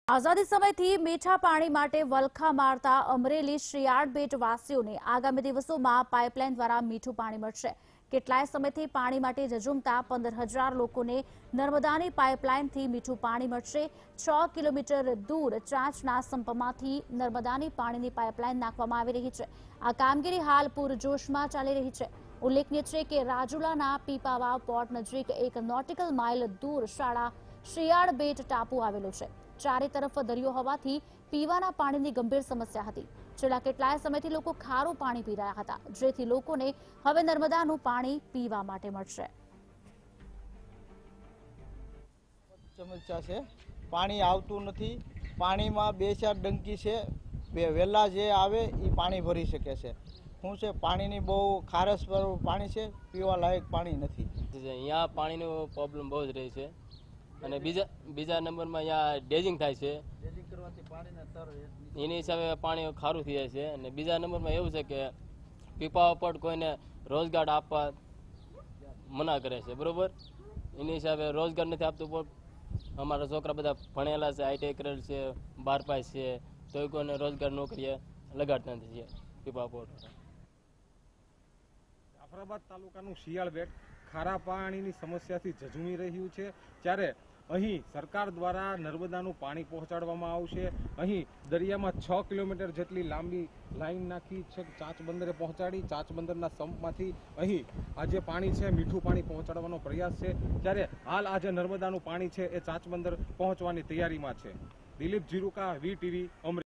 આઝાદી સમયથી મીઠા પાણી માટે વલખા મારતા અમરેલી શિયાળ બેટ વાસીઓને આગામી દિવસોમાં પાઇપલાઇન દ્વારા મીઠું પાણી મળશે। કેટલાય સમયથી પાણી માટે ઝઝૂમતા 15,000 લોકોને નર્મદાની પાઇપલાઇનથી મીઠું પાણી મળશે। 6 કિલોમીટર દૂર ચાંચના સંપમાંથી નર્મદાની પાણીની પાઇપલાઇન નાખવામાં આવી રહી છે। આ કામગીરી હાલ પૂરજોશમાં ચાલી રહી છે। ઉલ્લેખનીય છે કે રાજુલાના પીપાવાવ પોર્ટ નજીક એક નોટિકલ માઇલ દૂર શિયાળ બેટ ટાપુ આવેલો છે। ચારે તરફ દરિયો હોવાથી પીવાના પાણીની ગંભીર સમસ્યા હતી। છેલ્લા કેટલાય સમયથી લોકો ખારું પાણી પી રહ્યા હતા, જેથી લોકોને હવે નર્મદાનું પાણી પીવા માટે મળશે। સમસ્યા છે, પાણી આવતું નથી। પાણીમાં 2-4 ડંકી છે, વહેલા જે આવે એ પાણી ભરી શકે છે। શું છે, પાણીની બહુ ખારસ પાણી છે, પીવા લાયક પાણી નથી। અહીંયા પાણીનો પ્રોબ્લેમ બહુ જ રહે છે અને બીજા નંબરમાં અહીંયા ડેજિંગ થાય છે। ડેજિંગ કરવાથી પાણીના સ્તર એની હિસાબે પાણી ખારું થઈ જાય છે। અને બીજા નંબરમાં એવું છે કે પીપા પર કોઈને રોજગાર આપવા મના કરે છે, બરોબર। એની હિસાબે રોજગાર નથી આપતું। અમારા છોકરા બધા ભણેલા છે, આઈટીઆઈ કરેલ છે, 12 પાસ છે, તો કોઈને રોજગાર નોકરીએ લગાડતા નથી પીપા પોર્ટ। જાફરાબાદ તાલુકાનું શિયાળ બેટ ખારા પાણીની સમસ્યાથી ઝઝૂમી રહ્યું છે, ત્યારે અહીં સરકાર દ્વારા નર્મદાનું પાણી પહોંચાડવામાં આવશે। અહીં દરિયામાં 6 કિલોમીટર જેટલી લાંબી લાઈન નાખી છે, ચાંચ બંદરે પહોંચાડી ચાંચ બંદરના સંપમાંથી અહીં આ જે પાણી છે મીઠું પાણી પહોંચાડવાનો પ્રયાસ છે। ત્યારે હાલ આ જે નર્મદાનું પાણી છે એ ચાંચ બંદર પહોંચવાની તૈયારીમાં છે। દિલીપ જીરુકા, વીટીવી, અમરેલી।